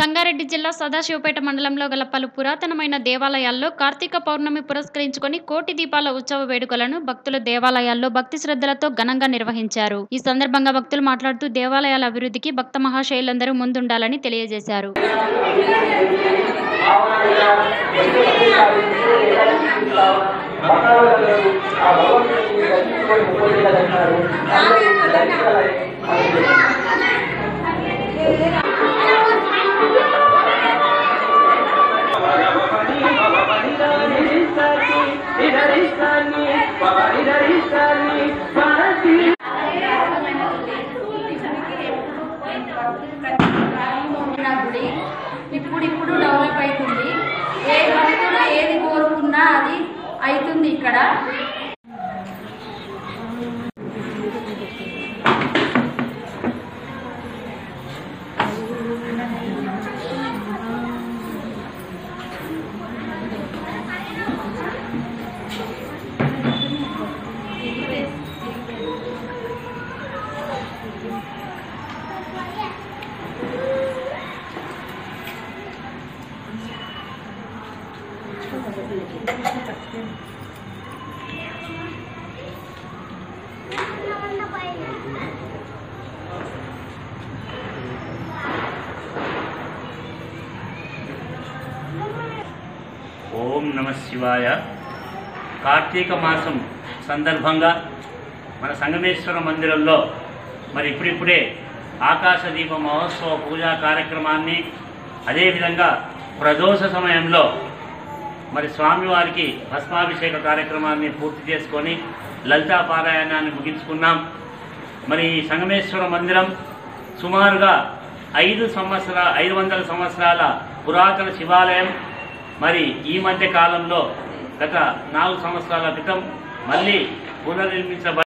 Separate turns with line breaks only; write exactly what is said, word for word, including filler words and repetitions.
సంగారెడ్డి జిల్లా సదాశివపేట మండలంలో గల పలు పురాతనమైన దేవాలయాల్లో కార్తీక పౌర్ణమి పురస్కరించుకొని కోటి దీపాల ఉత్సవ వేడుకలను భక్తులు దేవాలయాల్లో భక్తి శ్రద్ధలతో ఘనంగా నిర్వహించారు। ఈ సందర్భంగా భక్తులు మాట్లాడుతూ దేవాలయాల అభివృద్ధికి భక్త మహాశయులందరూ ముందుండాలని తెలియజేశారు।
ఇప్పుడు ఇప్పుడు డెవలప్ అవుతుంది। ఏ భక్తులు ఏది కోరుకున్నా అది అవుతుంది ఇక్కడ।
ఓం నమ శివాయ। కార్తీక మాసం సందర్భంగా మన సంగమేశ్వర మందిరంలో మరి ఇప్పుడిప్పుడే ఆకాశ దీప మహోత్సవ పూజా కార్యక్రమాన్ని అదేవిధంగా ప్రదోష సమయంలో మరి స్వామివారికి భస్మాభిషేక కార్యక్రమాన్ని పూర్తి చేసుకొని లలితా పారాయణాన్ని ముగించుకున్నాం। మరి సంగమేశ్వర మందిరం సుమారుగా ఐదు సంవత్సర ఐదు వందల సంవత్సరాల పురాతన శివాలయం। మరి ఈ మధ్య కాలంలో గత నాలుగు సంవత్సరాల క్రితం మళ్ళీ పునర్నిర్మించబడి